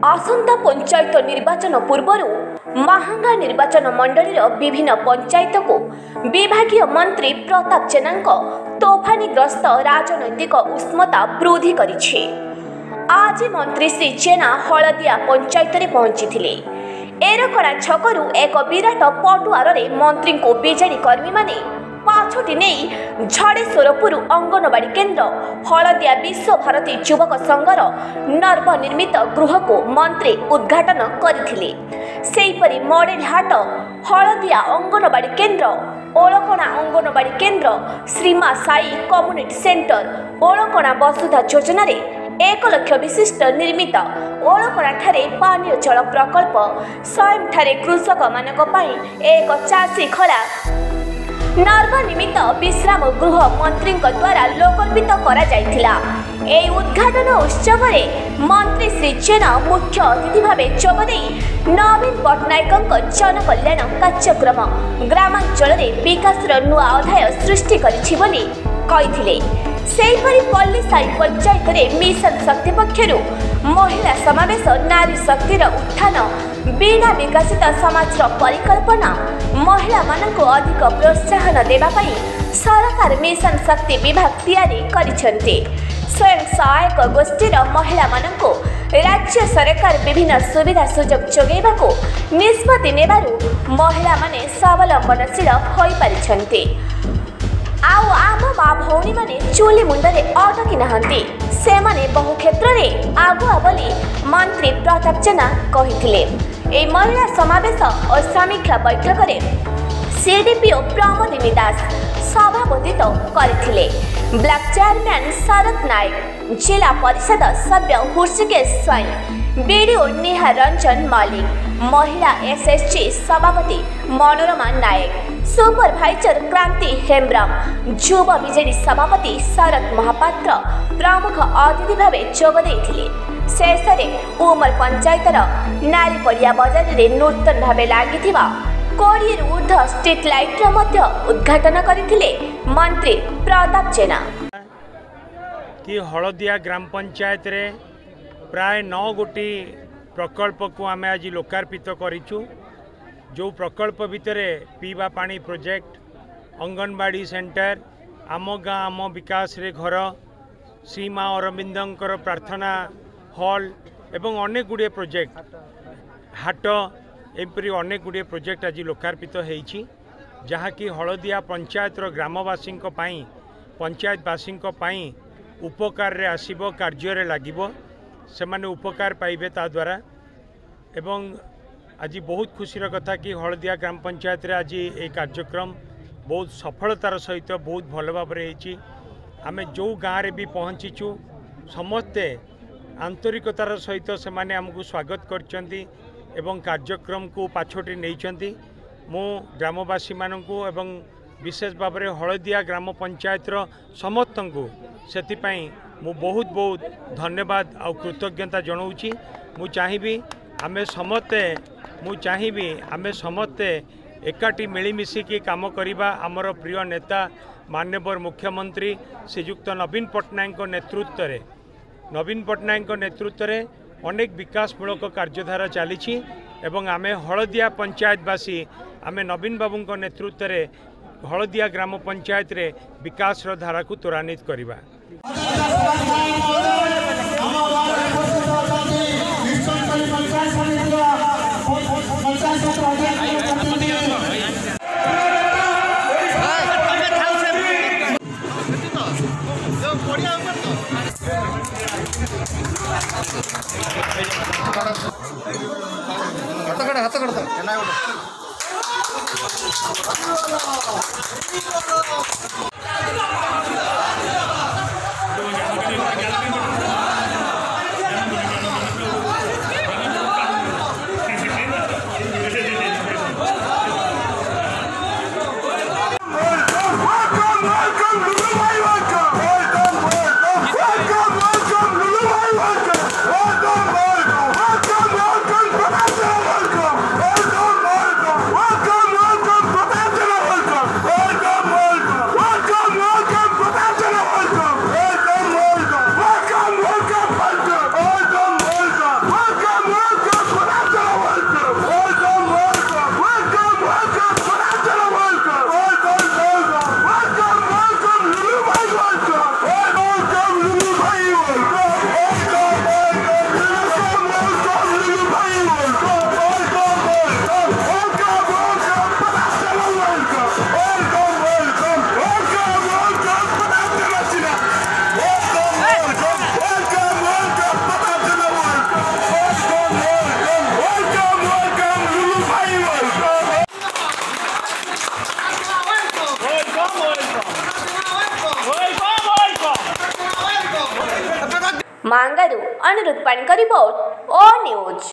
आसंता पंचायत निर्वाचन पूर्वर महांगा निर्वाचन मंडलीर विभिन्न पंचायत को विभागीय मंत्री प्रताप जेना तोफानीग्रस्त राजनैतिक उष्मता वृद्धि करिछि। आज मंत्री श्री जेना हलदिया पंचायत में पहुंची एरकड़ा छकरू एक विराट पटुआर मंत्री को बीजेडी कर्मी माने पाछोटी नहीं झड़ेश्वरपुर अंगनवाड़ी केन्द्र हलदिया विश्वभारती युवक संघर नवनिर्मित गृह को मंत्री उद्घाटन करथिले। सेहीपरि मॉडल हाट हलदिया अंगनवाड़ी केन्द्र ओलकणा अंगनवाड़ी केन्द्र श्रीमा साई कम्युनिटी सेंटर ओलकणा वसुधा योजना 1 लाख विशिष्ट निर्मित ओलकणा ठारे पानीय जल प्रकल्प स्वयं ठारे कृषक मानक पई एक चासी खला नवनिर्मित विश्राम गृह मंत्री द्वारा लोकार्पित करा जायथिला। एई उद्घाटन उत्सव में मंत्री श्री जेना मुख्य अतिथि भावे जोगदे नवीन पट्टनायक जनकल्याण कार्यक्रम ग्रामांचल विकास नुआ अध्याय सृष्टि करिछि बोली कहिथिले। सेहीपरि पल्लीसाई पंचायत रे मिशन शक्ति पक्षरु महिला समावेश नारी शक्तिर उत्थान बिना विकसित समाज परिकल्पना महिला मानक अधिक प्रोत्साहन देवा पई सरकार मिशन शक्ति विभाग तैयारी करिसेंते। स्वयं सहायक गोष्ठीर महिला मानक राज्य सरकार विभिन्न सुविधा सुजोग जोगेबा को निष्पत्ति नेबारु महिला माने स्वावलंबनशील होई पारिछंते। आउ आम माँ भौणी माने चूली मुंडरे अटकी नहंती से माने बहु क्षेत्र में आगुआ बोली मंत्री प्रताप जेना कहिथिले। ए महिला समावेश और समीक्षा बैठक में सीडीपीओ प्रमोदिनी दास सभापतित्व करथिले। ब्लॉक चेयरमैन शरद नायक जिला परिषद सभ्य हृषिकेश स्वाई बीडीओ नेहा रंजन मलिक महिला एसएसजी सभापति मनोरमा नायक सुपरभाइजर क्रांति हेम्ब्रम युव बीजेडी सभापति शरद महापात्र प्रमुख अतिथि भावे जोग देथिले। शेष में उमर पंचायतर नारी पड़िया बजार में नूतन भाव लगी 20 ऊर्ध स्ट्रीट लाइट उद्घाटन करथिले मंत्री प्रताप जेना। कि हलदिया ग्राम पंचायत रे प्राय 9 गोटी प्रकल्प को आम आज लोकार्पित करिछु। जो प्रकल्प भितर पीवा पानी प्रोजेक्ट अंगनवाड़ी सेंटर आम गाँ आम विकास रे घर श्रीमा अरविंदंकर प्रार्थना हॉल एवं अनेक गुड़े प्रोजेक्ट हाट एपरी अनेक गुड़े प्रोजेक्ट आज लोकार्पित होईछि। जहाँकि हलदिया पंचायत ग्रामवासी पंचायतवासी उपकार रे आसीबो कार्य रे लागिबो से माने उपकार पाइबे ता द्वारा। एवं आज बहुत खुशीर कथा कि हलदिया ग्राम पंचायत रे आज ये कार्यक्रम बहुत सफलतार सहित बहुत भल भाव आमे जो गाँव रे भी पहुँचीचु समस्ते आंतरिकतार सहित से माने हमको स्वागत करचंती एवं कार्यक्रम को पाछोटी नहीं। मु ग्रामवासी मानकु एवं विशेष भाव में हलदिया ग्राम पंचायत समस्त को सेतिपाई मु बहुत बहुत धन्यवाद और कृतज्ञता जनाऊँगी। मु चाहिए आमे समस्ते एकाठी मिलमिशिकी काम करिबा। आमर प्रिय नेता माननीय मुख्यमंत्री श्रीयुक्त नवीन पट्टनायक नेतृत्व में अनेक विकासमूलक कार्यधारा चली एवं आमे हलदिया पंचायतवासी आमे नवीन बाबू नेतृत्व में हलदिया ग्राम पंचायत रे विकास धारा को त्वरान्वित करिबा। मांगारू अनुरुद्ध पाणी का रिपोर्ट ओ न्यूज।